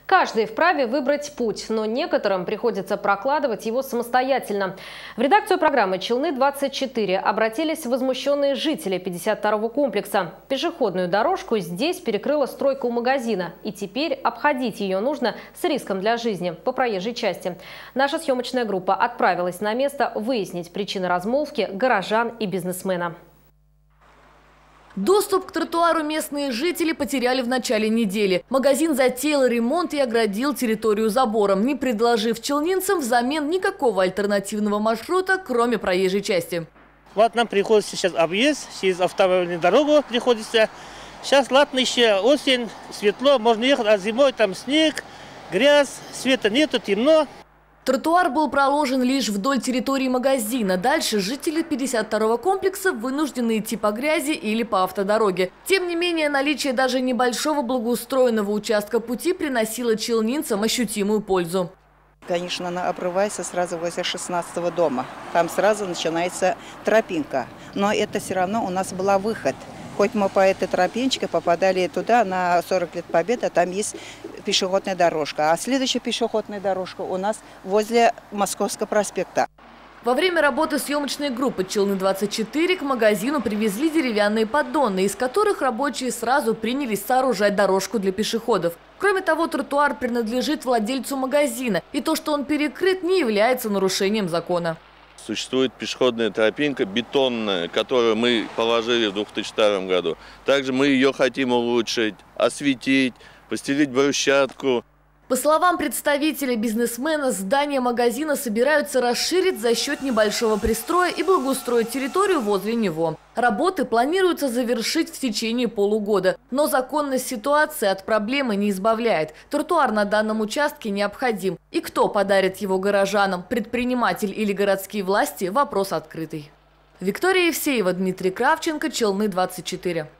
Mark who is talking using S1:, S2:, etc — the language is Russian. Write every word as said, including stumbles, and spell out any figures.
S1: Каждый вправе выбрать путь, но некоторым приходится прокладывать его самостоятельно. В редакцию программы «Челны двадцать четыре» обратились возмущенные жители пятьдесят второго комплекса. Пешеходную дорожку здесь перекрыла стройка у магазина, и теперь обходить ее нужно с риском для жизни по проезжей части. Наша съемочная группа отправилась на место выяснить причины размолвки горожан и бизнесмена.
S2: Доступ к тротуару местные жители потеряли в начале недели. Магазин затеял ремонт и оградил территорию забором, не предложив челнинцам взамен никакого альтернативного маршрута, кроме проезжей части.
S3: Вот нам приходится сейчас объезд, через автомобильную дорогу приходится. Сейчас, ладно, еще осень, светло, можно ехать, а зимой там снег, грязь, света нету, темно.
S2: Тротуар был проложен лишь вдоль территории магазина. Дальше жители пятьдесят второго комплекса вынуждены идти по грязи или по автодороге. Тем не менее, наличие даже небольшого благоустроенного участка пути приносило челнинцам ощутимую пользу.
S4: Конечно, она обрывается сразу возле шестнадцатого дома. Там сразу начинается тропинка. Но это все равно у нас был выход. Хоть мы по этой тропиночке попадали туда на сорок лет Победы, там есть пешеходная дорожка. А следующая пешеходная дорожка у нас возле Московского проспекта.
S2: Во время работы съемочной группы «Челны двадцать четыре» к магазину привезли деревянные поддоны, из которых рабочие сразу принялись сооружать дорожку для пешеходов. Кроме того, тротуар принадлежит владельцу магазина, и то, что он перекрыт, не является нарушением закона.
S5: Существует пешеходная тропинка бетонная, которую мы положили в две тысячи втором году. Также мы ее хотим улучшить, осветить, постелить брусчатку.
S2: По словам представителя бизнесмена, здание магазина собираются расширить за счет небольшого пристроя и благоустроить территорию возле него. Работы планируется завершить в течение полугода. Но законность ситуации от проблемы не избавляет. Тротуар на данном участке необходим. И кто подарит его горожанам, предприниматель или городские власти – вопрос открытый. Виктория Евсеева, Дмитрий Кравченко, Челны двадцать четыре.